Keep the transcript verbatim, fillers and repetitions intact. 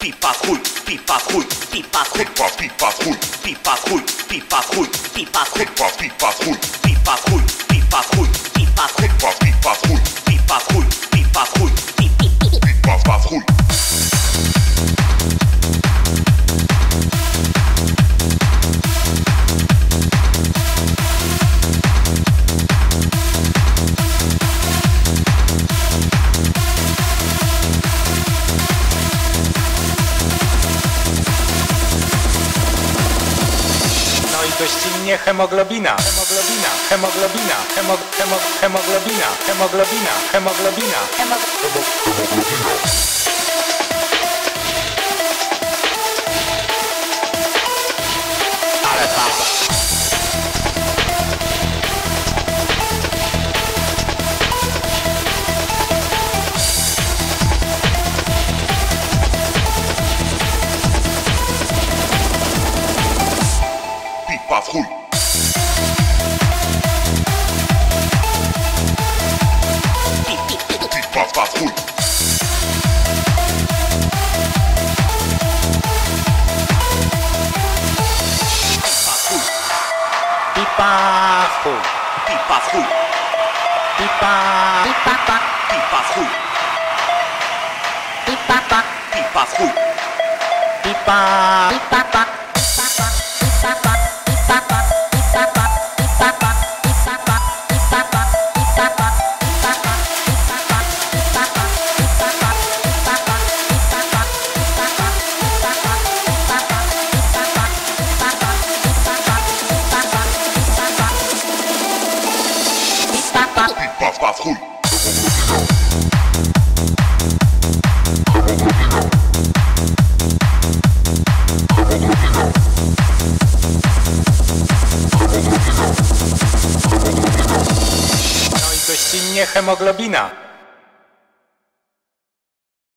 pipa chuj, pipa chuj, pipa chuj, pipa pipa chuj, pipa chuj, pipa chuj, pipa chuj, pipa pipa chuj, pipa chuj, pipa chuj, pipa chuj, pipa pipa chuj, pipa chuj, pipa chuj, pipa pipa chuj. Gościnnie hemoglobina, hemoglobina, hemoglobina, hemo, hemo, hemoglobina, hemoglobina, hemoglobina, hemoglobina. Ale baba. Pipa w chuj. Pipa w chuj. Pipa w chuj. Pipa w chuj. Pipa, pipa, pa. Pipa w chuj. Pipa, pa. Pipa w chuj. Pipa, pipa, pa. Pipa w chuj. No i gościnnie hemoglobina.